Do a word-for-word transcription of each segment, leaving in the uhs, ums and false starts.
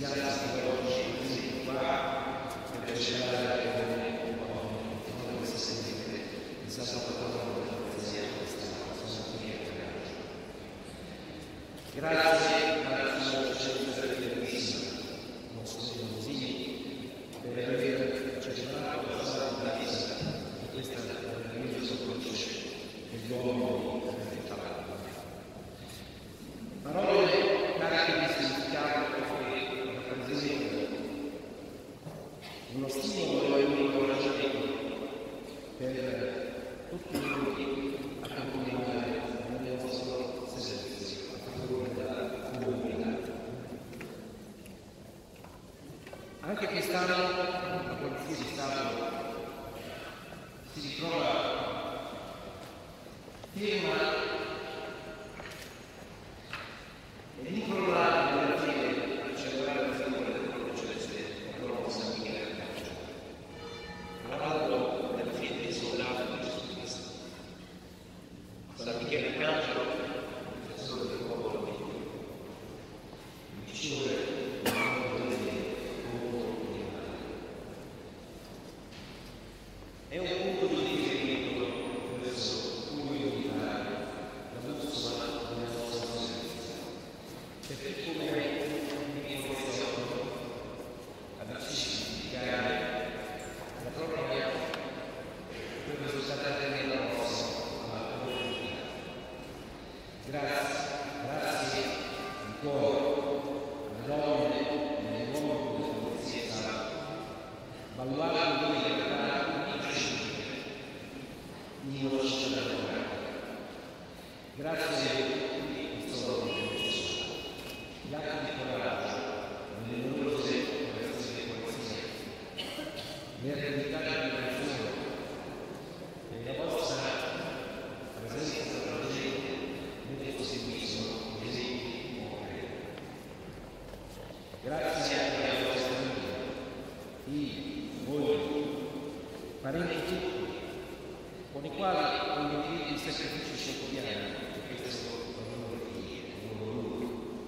Grazie alla sua coscienza bellissima, nostro Monsignore, per aver celebrato la santa messa di questa meravigliosa croce che l'uomo ha fatto. Parole cariche di significato che rappresentano uno stimolo e un incoraggiamento per tutti noi a continuare nel nostro servizio. Anche quest'anno la Polizia di Stato si ritrova ferma e incrollata nella fede a celebrare la figura del proprio celeste patrono San Michele Arcangelo, all'albo della fede isolata di Gesù Cristo. San Michele Arcangelo, difensore del popolo di Dio, vincitore del mondo di Dio. È un punto di riferimento verso cui orientare la bussola della nostra esistenza, perché come un'informazione ad significare la propria per risultare nella nostra vita. Grazie, grazie di cuore alle donne e agli uomini della Polizia di Stato, baluardo di libertà in una società democratica. Grazie a tutti questo lavoro gli atti di coraggio, le numerose operazioni di polizia, le attività di prevenzione e la vostra presenza presente nel servizio di esempi concreti. Grazie anche alla vostra famiglia, figli, mogli, parenti, con i quali condividete i sacrifici quotidiani di questo valore di loro.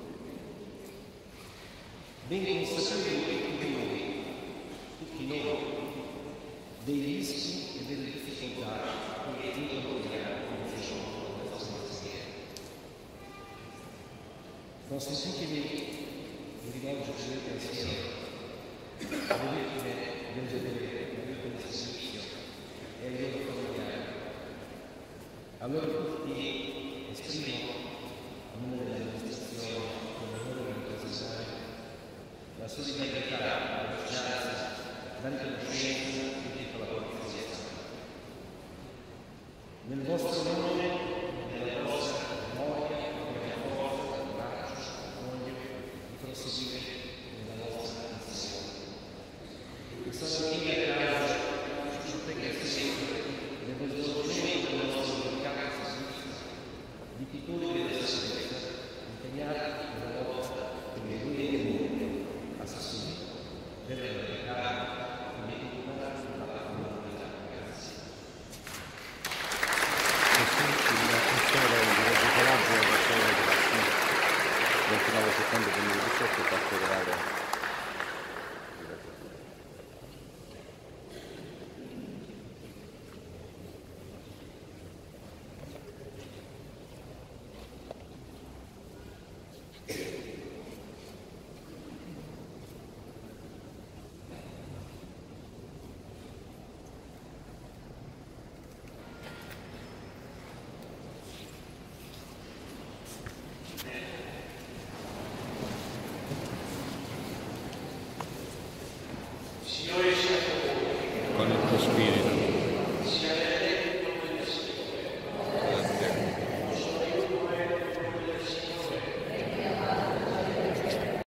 Ben consapevoli tutti noi, tutti noi, dei rischi e delle difficoltà che incontriamo come giorno della nostra mestiere. Consentitemi di rivolgerci del pensiero alle vittime del dovere, alle vittime del servizio e ai loro familiari. Allora tutti esprimo a nome dell'amministrazione con l'onore di rappresentare la solidarietà, la vicinanza, la riconoscenza di tutta la Polizia di Stato. Nel vostro nome, nella vostra memoria, nella forza, coraggio, voglia di proseguire nella vostra missione. E sono qui a casa, ci tenga sempre nello svolgimento del nostro delicato servizio di pittori della sicurezza impegnati nella lotta per le due comuni assassini della verità e di tutta la comunità. Grazie. ventinove settembre duemiladiciotto, particolare